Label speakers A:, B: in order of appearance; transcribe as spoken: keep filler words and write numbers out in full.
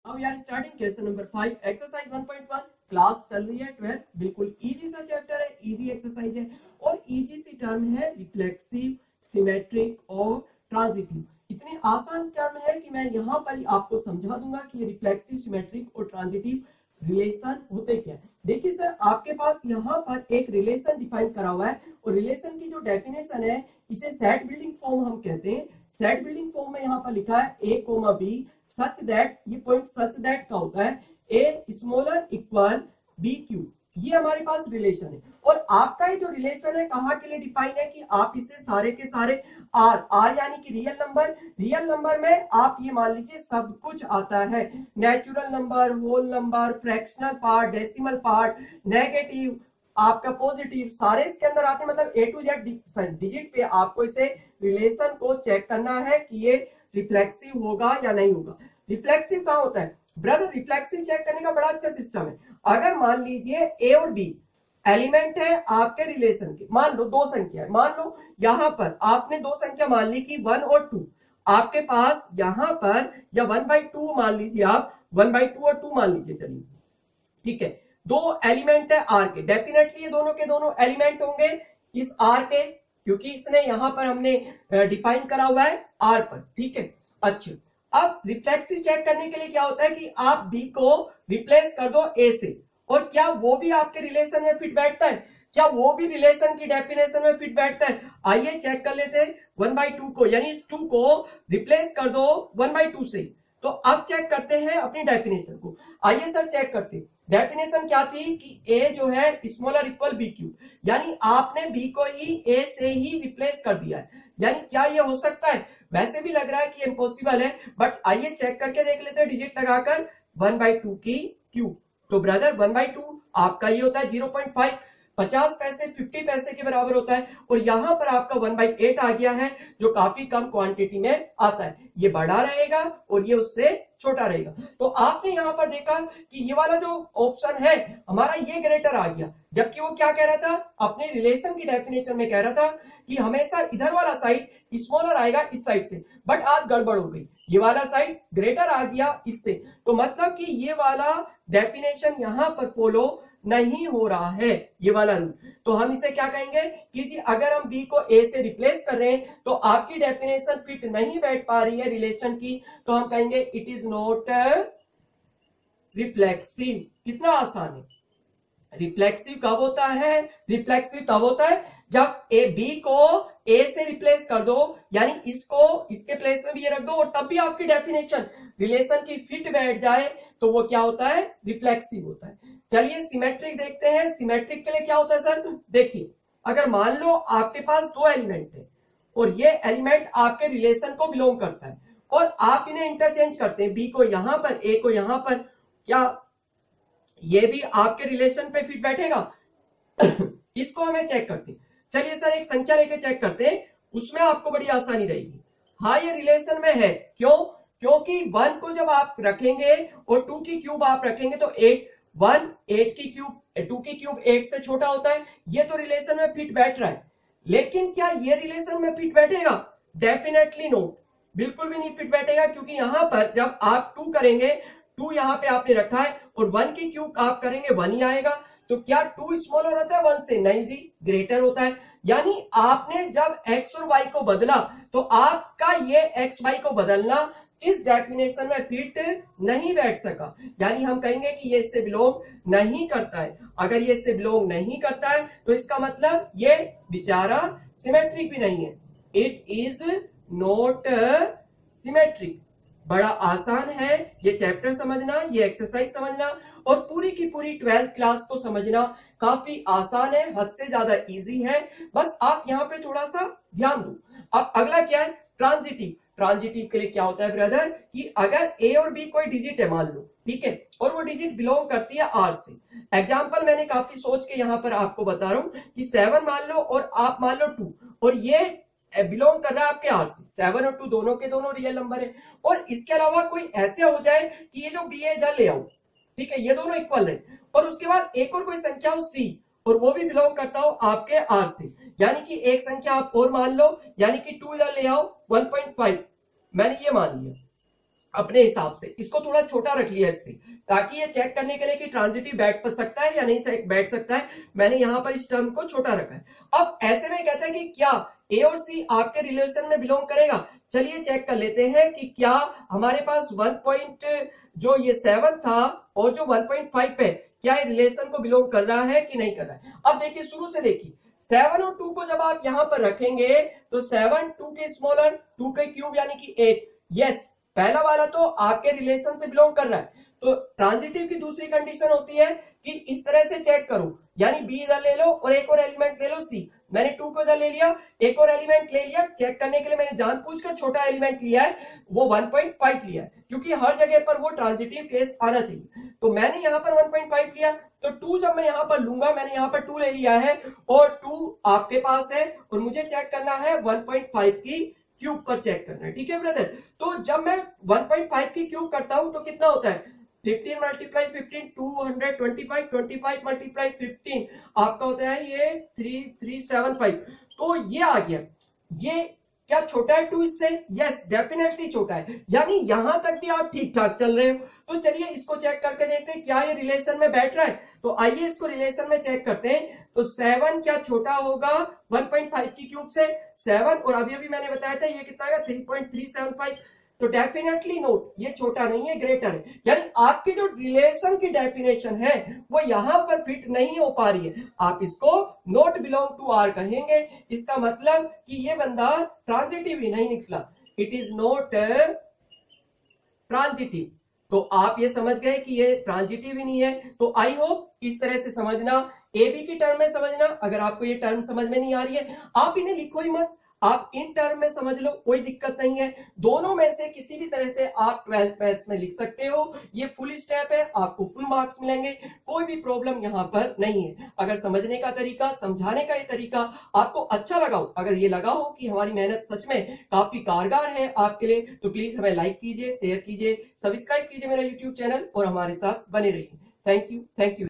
A: Now we are starting question number five exercise one point one. Class चल रही है twelfth, बिल्कुल easy सा चैप्टर है, इजी एक्सरसाइज है और इजी सी टर्म है रिफ्लेक्सिव, सिमेट्रिक और ट्रांजिटिव। इतने आसान टर्म है कि मैं यहाँ पर आपको समझा दूंगा कि ये रिफ्लेक्सिव, सिमेट्रिक और ट्रांजिटिव रिलेशन होते क्या है। देखिए सर, आपके पास यहाँ पर एक रिलेशन डिफाइन करा हुआ है और रिलेशन की जो डेफिनेशन है इसे सेट बिल्डिंग फॉर्म हम कहते हैं। सेट बिल्डिंग फॉर्म में यहाँ पर लिखा है A comma B such that, ये पॉइंट सच दैट का होता है A smaller equal B cube, ये हमारे पास रिलेशन है। और आपका ये जो रिलेशन है कहाँ के लिए डिफाइन है कि आप इसे सारे के सारे आर आर यानी कि रियल नंबर, रियल नंबर में आप ये मान लीजिए सब कुछ आता है, natural number, whole number, fractional part, decimal part, negative, आपका पॉजिटिव, सारे इसके अंदर आते हैं। मतलब ए टू जेड डिजिट पे आपको इसे रिलेशन को चेक करना है कि ये रिफ्लेक्सिव होगा या नहीं होगा। रिफ्लेक्सिव कहाँ होता है ब्रदर? रिफ्लेक्सिव चेक करने का बड़ा अच्छा सिस्टम है। अगर मान लीजिए ए और बी एलिमेंट है आपके रिलेशन के, मान लो दो संख्या है, मान लो यहां पर आपने दो संख्या मान ली कि वन और टू, आपके पास यहां पर या वन बाई टू मान लीजिए, आप वन बाई टू और टू मान लीजिए, चलिए ठीक है। दो एलिमेंट है आर के, डेफिनेटली ये दोनों के दोनों एलिमेंट होंगे इस आर के, क्योंकि इसने यहां पर हमने डिफाइन करा हुआ है आर पर, ठीक है। अच्छा, अब रिफ्लेक्सिव चेक करने के लिए क्या होता है कि आप बी को रिप्लेस कर दो ए से, और क्या वो भी आपके रिलेशन में फिट बैठता है? क्या वो भी रिलेशन की डेफिनेशन में फिट बैठता है? आइए चेक कर लेते हैं। वन बाई टू को यानी इस टू को रिप्लेस कर दो वन बाई टू से, तो अब चेक करते हैं अपनी डेफिनेशन को। आइए सर चेक करते हैं। डेफिनेशन क्या थी कि ए जो है स्मॉलर इक्वल बी क्यू, यानी आपने बी को ही ए से ही रिप्लेस कर दिया है। यानी क्या ये हो सकता है? वैसे भी लग रहा है कि इम्पॉसिबल है, बट आइए चेक करके देख लेते हैं डिजिट लगाकर। वन बाई टू की क्यू, तो ब्रदर वन बाई टू आपका ये होता है जीरो पॉइंट फाइव, पचास पैसे फिफ्टी पैसे के बराबर होता है। और यहां पर आपका वन बाई एट आ गया है जो काफी कम क्वांटिटी में आता है, ये बड़ा रहेगा और ये उससे छोटा रहेगा। तो आपने यहां पर देखा कि ये वाला जो ऑप्शन है हमारा ये ग्रेटर आ गया, जबकि वो क्या कह रहा था अपने रिलेशन की डेफिनेशन में, कह रहा था कि हमेशा इधर वाला साइड स्मॉलर आएगा इस साइड से, बट आज गड़बड़ हो गई, ये वाला साइड ग्रेटर आ गया इससे। तो मतलब कि ये वाला डेफिनेशन यहां पर फॉलो नहीं हो रहा है, ये वाला रूल। तो हम इसे क्या कहेंगे कि जी अगर हम बी को ए से रिप्लेस कर रहे हैं तो आपकी डेफिनेशन फिट नहीं बैठ पा रही है रिलेशन की, तो हम कहेंगे इट इज नॉट रिफ्लेक्सिव। कितना आसान है। रिफ्लेक्सिव कब होता है? रिफ्लेक्सिव तब होता है जब ए बी को ए से रिप्लेस कर दो, यानी इसको इसके प्लेस में भी ये रख दो, और तब भी आपकी डेफिनेशन रिलेशन की फिट बैठ जाए, तो वो क्या होता है? रिफ्लेक्सिव होता है। चलिए सिमेट्रिक देखते हैं। सिमेट्रिक के लिए क्या होता है सर? देखिए, अगर मान लो आपके पास दो एलिमेंट है और ये एलिमेंट आपके रिलेशन को बिलोंग करता है और आप इन्हें इंटरचेंज करते हैं, बी को यहां पर ए को यहां पर, क्या ये भी आपके रिलेशन पे फिट बैठेगा? इसको हमें चेक करते हैं। चलिए सर एक संख्या लेके चेक करते हैं, उसमें आपको बड़ी आसानी रहेगी। हाँ ये रिलेशन में है, क्यों? क्योंकि वन को जब आप रखेंगे और टू की क्यूब आप रखेंगे तो एट, वन एट की क्यूब, टू की क्यूब एट से छोटा होता है, ये तो रिलेशन में फिट बैठ रहा है। लेकिन क्या ये रिलेशन में फिट बैठेगा? डेफिनेटली नोट, बिल्कुल भी नहीं फिट बैठेगा, क्योंकि यहां पर जब आप टू करेंगे, टू यहां पे आपने रखा है और वन की क्यूब आप करेंगे वन ही आएगा, तो क्या टू स्मॉलर होता है वन से? नहीं जी, ग्रेटर होता है। यानी आपने जब एक्स और वाई को बदला तो आपका ये एक्स वाई को बदलना इस डेफिनेशन में फिट नहीं बैठ सका, यानी हम कहेंगे कि ये इससे बिलोंग नहीं करता है। अगर ये इससे बिलोंग नहीं करता है तो इसका मतलब ये बेचारा सिमेट्रिक भी नहीं है, इट इज नॉट सिमेट्रिक। बड़ा आसान है ये चैप्टर समझना, ये एक्सरसाइज समझना, और पूरी की पूरी ट्वेल्थ क्लास को समझना काफी आसान है, हद से ज्यादा इजी है। बस आप यहाँ पे थोड़ा सा ध्यान दो। अब अगला क्या है? ट्रांजिटिव। ट्रांजिटिव के लिए क्या होता है ब्रदर कि अगर ए और बी कोई डिजिट है मान लो, ठीक है, और वो डिजिट बिलोंग करती है आर से। एग्जांपल मैंने काफी सोच के यहाँ पर आपको बता रहा हूं कि सेवन मान लो और आप मान लो टू, और ये बिलोंग कर रहा है आपके आर से। सेवन और टू दोनों के दोनों रियल नंबर है, और इसके अलावा कोई ऐसे हो जाए कि ये जो बी है इधर ले आओ, ठीक है, ये दोनों इक्वल है, और उसके बाद एक और कोई संख्या हो सी और वो भी बिलोंग करता हो आपके आर से, यानी कि एक संख्या आप और मान लो, यानी कि टू इधर ले आओ, वन पॉइंट फाइव मैंने ये मान लिया, अपने हिसाब से इसको थोड़ा छोटा रख लिया इससे, ताकि ये चेक करने के लिए कि ट्रांजिटिव बैठ सकता है या नहीं बैठ सकता है, मैंने यहां पर इस टर्म को छोटा रखा है। अब ऐसे में कहता है कि क्या ए और सी आपके रिलेशन में बिलोंग करेगा। चलिए चेक कर लेते हैं कि क्या हमारे पास वन पॉइंट जो ये सेवन था और जो वन पॉइंट फाइव है, क्या ये रिलेशन को बिलोंग कर रहा है कि नहीं कर रहा है। अब देखिए शुरू से देखिए, सेवन और टू को जब आप यहां पर रखेंगे तो सेवन टू के स्मॉलर, टू के क्यूब यानी कि एट, यस पहला वाला तो आपके रिलेशन से बिलोंग कर रहा है। तो ट्रांजिटिव की दूसरी कंडीशन होती है कि इस तरह से चेक करो, यानी बी इधर ले लो और एक और एलिमेंट ले लो सी। मैंने टू को इधर ले लिया, एक और एलिमेंट ले लिया, चेक करने के लिए मैंने जानबूझकर छोटा एलिमेंट लिया है, वो वन पॉइंट फाइव लिया है, क्योंकि हर जगह पर वो ट्रांजिटिव केस आना चाहिए। तो मैंने यहां पर वन पॉइंट फाइव लिया, तो टू जब मैं यहां पर लूंगा, मैंने यहां पर टू ले लिया है और टू आपके पास है और मुझे चेक करना है वन पॉइंट फाइव की क्यूब पर चेक करना है, ठीक है ब्रदर। तो जब मैं वन पॉइंट फाइव की क्यूब करता हूं तो कितना होता है, fifteen multiply fifteen, two hundred twenty five, twenty five multiply fifteen आपका होता है ये थ्री थ्री सेवन फाइव। तो ये आ गया, ये क्या छोटा है टू इससे, यस डेफिनेटली छोटा है, यानी यहां तक भी आप ठीक ठाक चल रहे हो। तो चलिए इसको चेक करके देखते हैं क्या ये रिलेशन में बैठ रहा है। तो आइए इसको रिलेशन में चेक करते हैं। तो सेवन क्या छोटा होगा वन पॉइंट फाइव की क्यूब से, सेवन, और अभी अभी मैंने बताया था ये कितना है three point three seven five, तो डेफिनेटली नोट ये छोटा नहीं है, ग्रेटर है। यानी आपकी जो रिलेशन की डेफिनेशन है वो यहां पर फिट नहीं हो पा रही है, आप इसको नॉट बिलोंग टू आर कहेंगे। इसका मतलब कि ये बंदा ट्रांजिटिव ही नहीं निकला, इट इज नॉट ट्रांजिटिव। तो आप ये समझ गए कि ये ट्रांजिटिव ही नहीं है। तो आई होप इस तरह से समझना, ए बी की टर्म में समझना। अगर आपको ये टर्म समझ में नहीं आ रही है, आप इन्हें लिखो ही मत, आप इन टर्म में समझ लो, कोई दिक्कत नहीं है। दोनों में से किसी भी तरह से आप ट्वेल्थ मैथ्स में लिख सकते हो, ये फुल स्टेप है, आपको फुल मार्क्स मिलेंगे, कोई भी प्रॉब्लम यहां पर नहीं है। अगर समझने का तरीका, समझाने का ये तरीका आपको अच्छा लगा हो, अगर ये लगा हो कि हमारी मेहनत सच में काफी कारगर है आपके लिए, तो प्लीज हमें लाइक कीजिए, शेयर कीजिए, सब्सक्राइब कीजिए मेरा यूट्यूब चैनल और हमारे साथ बने रहिए। Thank you, thank you.